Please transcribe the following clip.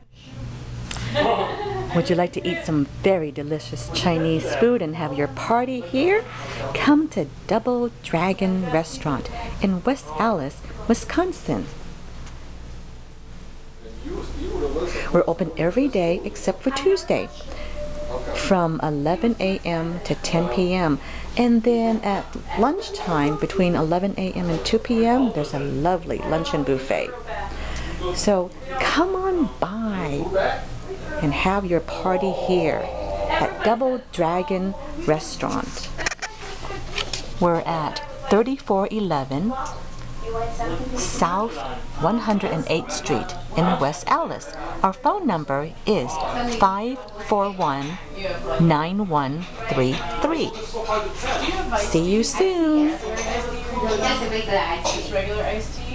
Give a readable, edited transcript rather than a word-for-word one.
Would you like to eat some very delicious Chinese food and have your party here? Come to Double Dragon Restaurant in West Allis, Wisconsin. We're open every day except for Tuesday from 11 a.m. to 10 p.m. And then at lunchtime between 11 a.m. and 2 p.m. there's a lovely luncheon buffet. So come on by and have your party here at Double Dragon Restaurant. We're at 3411 South 108th Street in West Allis. Our phone number is 541-9133. See you soon. Just regular iced tea.